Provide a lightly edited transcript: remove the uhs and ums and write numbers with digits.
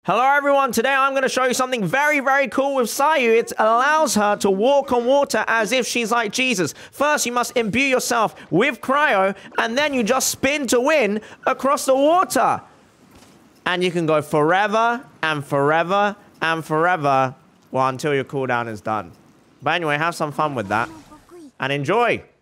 Hello everyone, today I'm going to show you something very, very cool with Sayu. It allows her to walk on water as if she's like Jesus. First, you must imbue yourself with cryo, and then you just spin to win across the water. And you can go forever, and forever, and forever, well, until your cooldown is done. But anyway, have some fun with that, and enjoy!